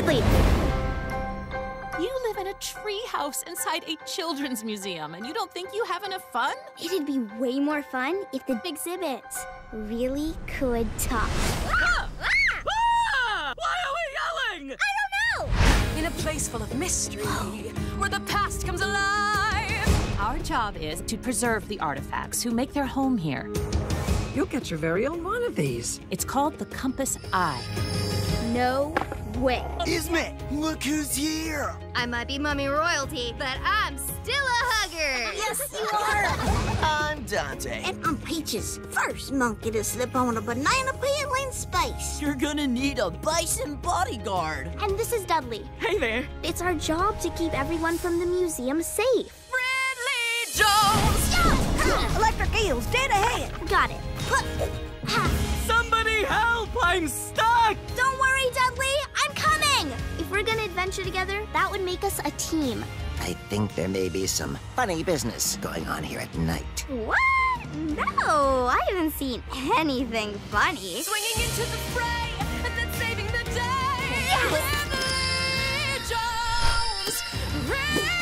Ridley! You live in a tree house inside a children's museum, and you don't think you have enough fun? It'd be way more fun if the exhibits really could talk. Ah! Ah! Why are we yelling? I don't know! In a place full of mystery, where the past comes alive. Our job is to preserve the artifacts who make their home here. You'll get your very own one of these. It's called the Compass Eye. No way. Ismet, look who's here! I might be mummy royalty, but I'm still a hugger. Yes, you are. I'm Dante. And I'm Peaches, first monkey to slip on a banana peel in space. You're gonna need a bison bodyguard. And this is Dudley. Hey there. It's our job to keep everyone from the museum safe. Ridley Jones! Electric eels, dead ahead. Got it. Somebody help! I'm stuck! Don't worry, Dudley. I'm coming. If we're gonna adventure together, that would make us a team. I think there may be some funny business going on here at night. What? No, I haven't seen anything funny. Swinging into the fray and then saving the day! Yes! Ridley Jones!